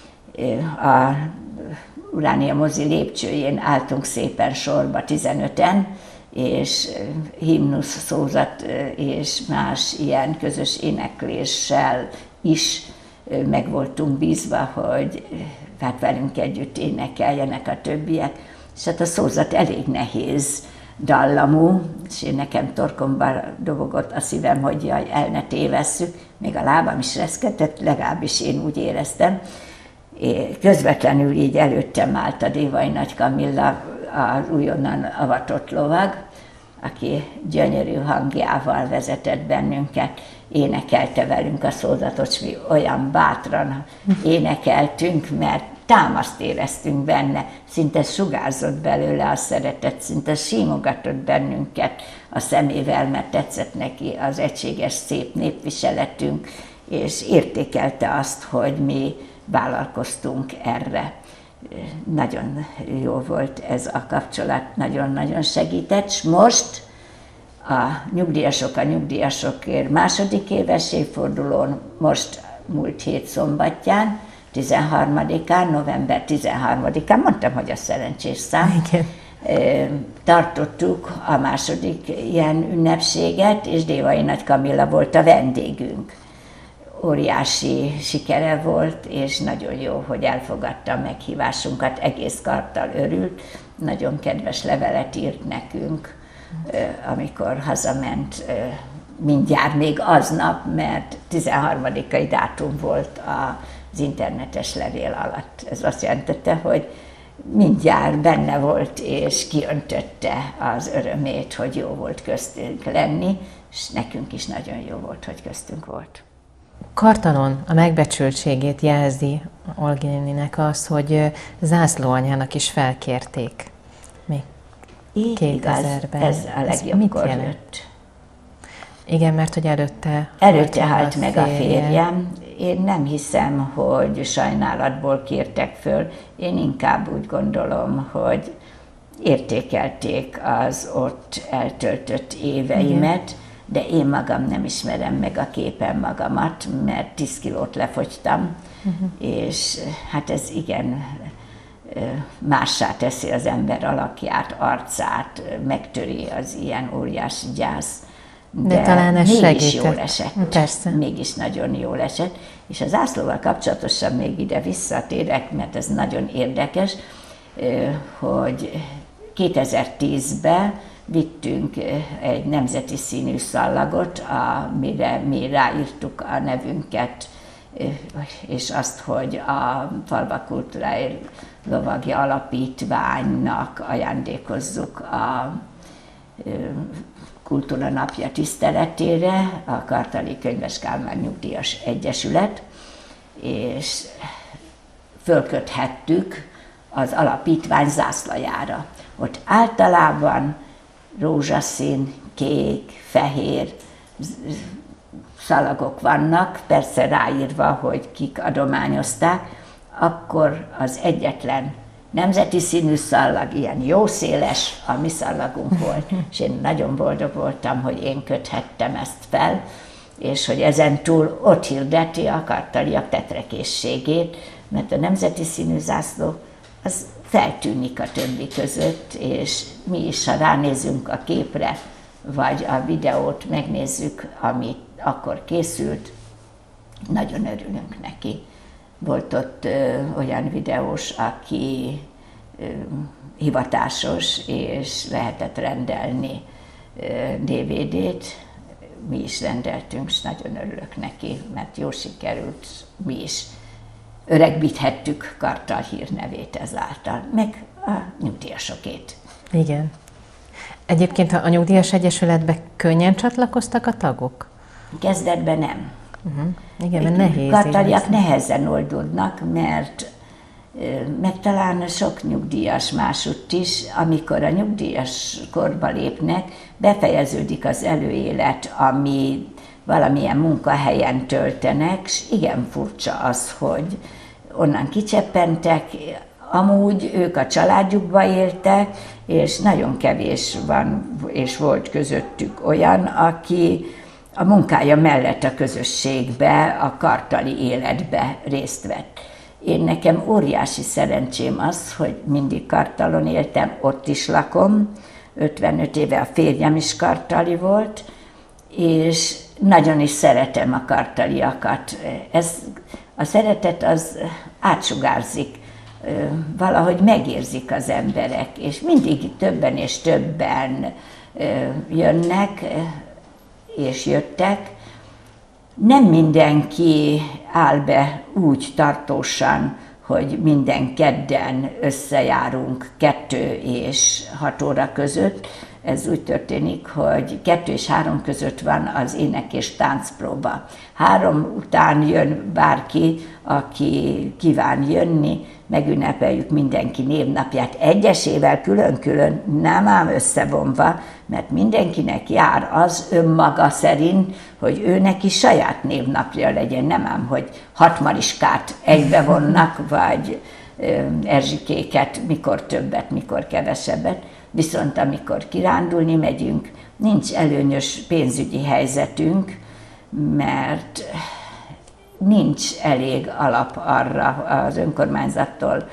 B: a Uránia mozi lépcsőjén álltunk szépen sorba 15-en, és himnusz szózat és más ilyen közös énekléssel is meg voltunk bízva, hogy hát velünk együtt énekeljenek a többiek. És hát a szózat elég nehéz dallamú, és én nekem torkomba dobogott a szívem, hogy jaj, el ne tévesszük, még a lábam is reszketett, legalábbis én úgy éreztem. Közvetlenül így előttem állt a Dévai Nagy Kamilla, az újonnan avatott lovag, aki gyönyörű hangjával vezetett bennünket, énekelte velünk a szózatot, és mi olyan bátran énekeltünk, mert támaszt éreztünk benne, szinte sugárzott belőle a szeretet, szinte simogatott bennünket a szemével, mert tetszett neki az egységes, szép népviseletünk, és értékelte azt, hogy mi vállalkoztunk erre. Nagyon jó volt ez a kapcsolat, nagyon-nagyon segített, és most a nyugdíjasokért második éves évfordulón, most múlt hét szombatján, 13-án, november 13-án, mondtam, hogy a szerencsés szám, tartottuk a második ilyen ünnepséget, és Dévai Nagy Kamilla volt a vendégünk. Óriási sikere volt, és nagyon jó, hogy elfogadta a meghívásunkat, egész karttal örült, nagyon kedves levelet írt nekünk, amikor hazament, mindjárt még aznap, mert 13-ai dátum volt az internetes levél alatt. Ez azt jelentette, hogy mindjárt benne volt, és kiöntötte az örömét, hogy jó volt köztünk lenni, és nekünk is nagyon jó volt, hogy köztünk volt.
A: Kartanon a megbecsültségét jelzi Olgi néninek az, hogy zászlóanyának is felkérték. Még 2000-ben.
B: Ez a legjobbkor jött.
A: Igen, mert hogy előtte
B: halt meg a férjem. Én nem hiszem, hogy sajnálatból kértek föl. Én inkább úgy gondolom, hogy értékelték az ott eltöltött éveimet, igen. De én magam nem ismerem meg a képen magamat, mert 10 kilót lefogytam, és hát ez igen mássá teszi az ember alakját, arcát, megtöri az ilyen óriási gyász.
A: De talán ez
B: mégis jól esett.
A: Persze.
B: Mégis nagyon jól esett. És a zászlóval kapcsolatosan még ide visszatérek, mert ez nagyon érdekes, hogy 2010-ben vittünk egy nemzeti színű szallagot, amire mi ráírtuk a nevünket, és azt, hogy a Falvak Kultúráért Lovagja Alapítványnak ajándékozzuk a Kultúra Napja tiszteletére, a Kartali Könyves Kálmán Nyugdíjas Egyesület, és fölköthettük az alapítvány zászlajára. Ott általában rózsaszín, kék, fehér szalagok vannak, persze ráírva, hogy kik adományozták, akkor az egyetlen nemzeti színű szallag, ilyen jó széles, a mi szallagunk volt, és én nagyon boldog voltam, hogy én köthettem ezt fel, és hogy ezentúl ott hirdeti a kartaliak tetrekészségét, mert a nemzeti színű zászló az feltűnik a többi között, és mi is, ha ránézünk a képre, vagy a videót megnézzük, ami akkor készült, nagyon örülünk neki. Volt ott olyan videós, aki hivatásos, és lehetett rendelni DVD-t. Mi is rendeltünk, és nagyon örülök neki, mert jól sikerült, mi is öregbíthettük Kartal hírnevét ezáltal, meg a nyugdíjasokét.
A: Igen. Egyébként a Nyugdíjas Egyesületbe könnyen csatlakoztak a tagok?
B: Kezdetben nem.
A: Igen, mert nehéz.
B: Kartaliak nehezen oldódnak, mert meg talán sok nyugdíjas másutt is, amikor a nyugdíjas korba lépnek, befejeződik az előélet, ami valamilyen munkahelyen töltenek, és igen furcsa az, hogy onnan kicseppentek, amúgy ők a családjukba éltek, és nagyon kevés van, és volt közöttük olyan, aki a munkája mellett a közösségbe, a kartali életbe részt vett. Nekem óriási szerencsém az, hogy mindig Kartalon éltem, ott is lakom, 55 éve a férjem is kartali volt, és nagyon is szeretem a kartaliakat. A szeretet az átsugárzik, valahogy megérzik az emberek, és mindig többen és többen jönnek, és jöttek. Nem mindenki áll be úgy tartósan, hogy minden kedden összejárunk 2 és 6 óra között. Ez úgy történik, hogy 2 és 3 között van az ének és táncpróba. 3 után jön bárki, aki kíván jönni, megünnepeljük mindenki névnapját egyesével külön-külön, nem ám összevonva, mert mindenkinek jár az önmaga szerint, hogy ő neki saját névnapja legyen, nem ám, hogy 6 Mariskát egybevonnak, vagy Erzsikéket, mikor többet, mikor kevesebbet. Viszont amikor kirándulni megyünk, nincs előnyös pénzügyi helyzetünk, mert nincs elég alap arra az önkormányzattól.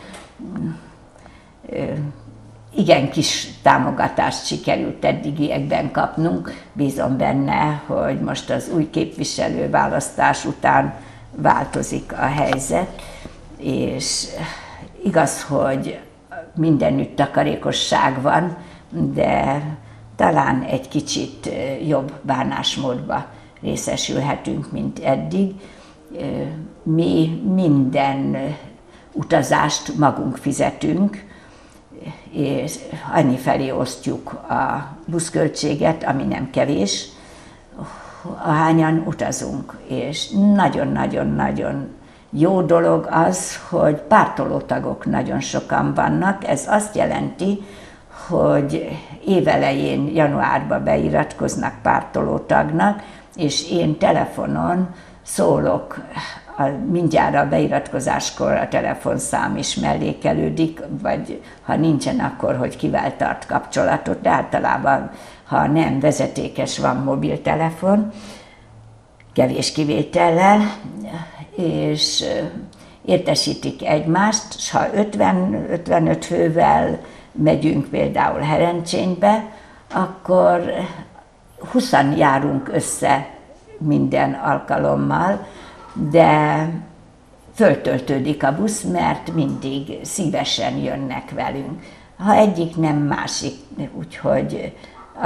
B: Igen kis támogatást sikerült eddigiekben kapnunk. Bízom benne, hogy most az új képviselőválasztás után változik a helyzet, és igaz, hogy mindenütt takarékosság van, de talán egy kicsit jobb bánásmódba részesülhetünk, mint eddig. Mi minden utazást magunk fizetünk, és annyi felé osztjuk a buszköltséget, ami nem kevés, ahányan utazunk. És nagyon-nagyon-nagyon jó dolog az, hogy pártolótagok nagyon sokan vannak. Ez azt jelenti, hogy évelején, januárban beiratkoznak pártolótagnak, és én telefonon szólok, mindjárt a beiratkozáskor a telefonszám is mellékelődik, vagy ha nincsen, akkor hogy kivel tart kapcsolatot, de általában, ha nem vezetékes, van mobiltelefon, kevés kivétellel, és értesítik egymást, és ha 50-55 fővel megyünk például Herencsénybe, akkor 20-an járunk össze minden alkalommal, de föltöltődik a busz, mert mindig szívesen jönnek velünk. Ha egyik nem másik, úgyhogy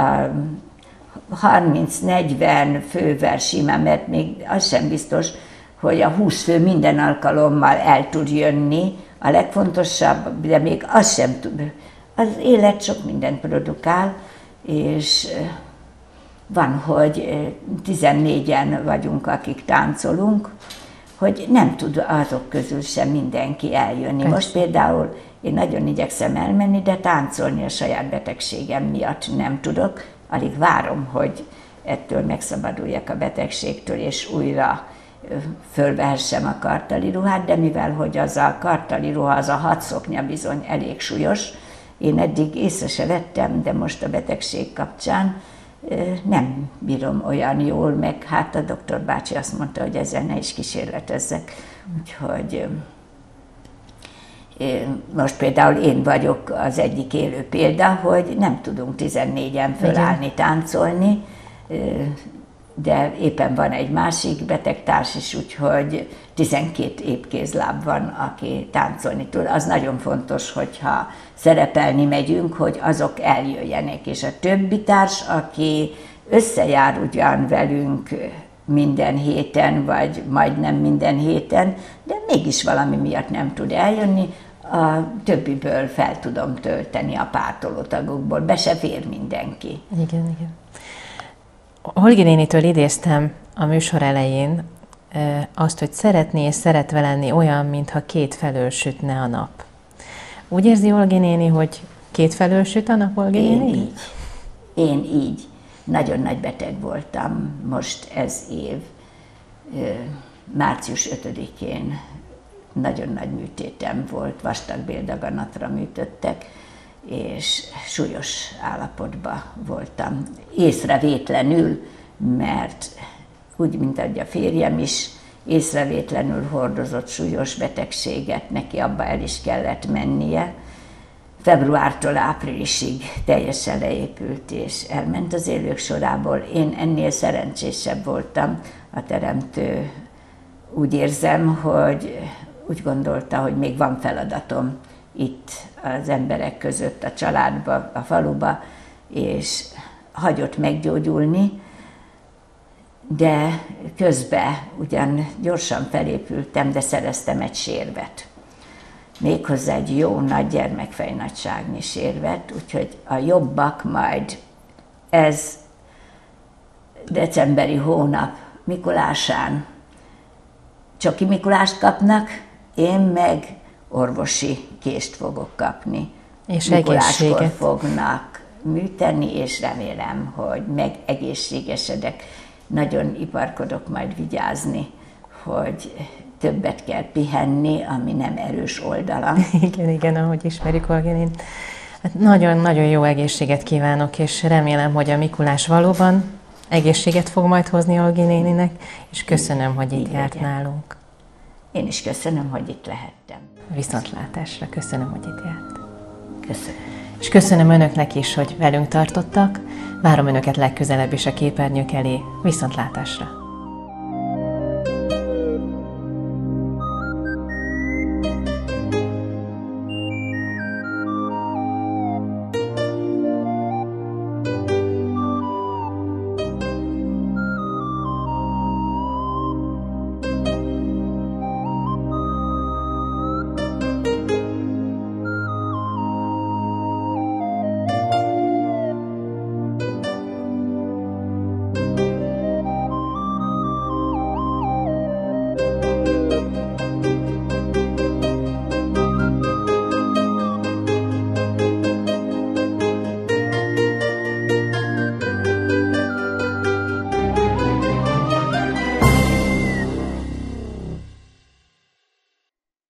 B: 30-40 fővel simán, mert még az sem biztos, hogy a 20 fő minden alkalommal el tud jönni. A legfontosabb, de még az sem tud. Az élet sok mindent produkál, és van, hogy 14-en vagyunk, akik táncolunk, hogy nem tud azok közül sem mindenki eljönni. Persze. Most például én nagyon igyekszem elmenni, de táncolni a saját betegségem miatt nem tudok. Alig várom, hogy ettől megszabaduljak a betegségtől, és újra fölvehessem a kartali ruhát, de mivel hogy az a kartali ruha, az a 6 szoknya bizony elég súlyos, én eddig észre se vettem, de most a betegség kapcsán nem bírom olyan jól, meg hát a doktor bácsi azt mondta, hogy ezzel ne is kísérletezzek. Úgyhogy most például én vagyok az egyik élő példa, hogy nem tudunk 14-en fölállni, táncolni, de éppen van egy másik betegtárs is, úgyhogy 12 épkézláb van, aki táncolni tud. Az nagyon fontos, hogyha szerepelni megyünk, hogy azok eljöjjenek, és a többi társ, aki összejár ugyan velünk minden héten, vagy majdnem minden héten, de mégis valami miatt nem tud eljönni, a többiből fel tudom tölteni a pártolótagokból, be se fér mindenki.
A: Igen, igen. Holgi nénitől idéztem a műsor elején azt, hogy szeretné és szeretve lenni olyan, mintha két felől sütne a nap. Úgy érzi Holgi néni, hogy két felől süt a nap, Holgi néni?
B: Én így. Nagyon nagy beteg voltam most ez év. Március 5-én nagyon nagy műtétem volt, vastagbéldaganatra műtöttek, és súlyos állapotban voltam. Észrevétlenül, mert úgy, mint ahogy a férjem is észrevétlenül hordozott súlyos betegséget, neki abba el is kellett mennie. Februártól áprilisig teljesen leépült és elment az élők sorából. Én ennél szerencsésebb voltam. A teremtő úgy érzem, hogy úgy gondolta, hogy még van feladatom itt az emberek között, a családba, a faluba, és hagyott meggyógyulni, de közben ugyan gyorsan felépültem, de szereztem egy sérvet. Méghozzá egy jó nagy gyermekfejnagyságnyi sérvet, úgyhogy a jobbak majd ez decemberi hónap Mikulásán Csoki Mikulást kapnak, én meg orvosi kést fogok kapni.
A: És
B: Mikuláskor fognak műteni, és remélem, hogy megegészségesedek. Nagyon iparkodok majd vigyázni, hogy többet kell pihenni, ami nem erős oldalam.
A: Igen, igen, ahogy ismerjük Holgi nénit. Hát nagyon-nagyon jó egészséget kívánok, és remélem, hogy a Mikulás valóban egészséget fog majd hozni Holgi néninek, és köszönöm, hogy itt járt nálunk.
B: Én is köszönöm, hogy itt lehettem.
A: Viszontlátásra, köszönöm, hogy itt járt.
B: Köszönöm.
A: És köszönöm önöknek is, hogy velünk tartottak. Várom önöket legközelebb is a képernyők elé. Viszontlátásra!